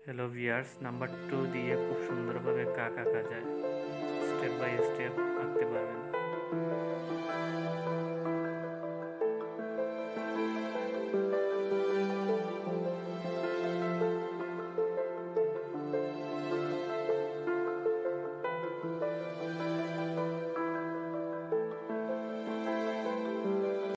Hello viewers, number 2 দিয়ে খুব সুন্দরভাবে কাক আঁকা যায়। স্টেপ বাই স্টেপ আঁকতে পারবেন।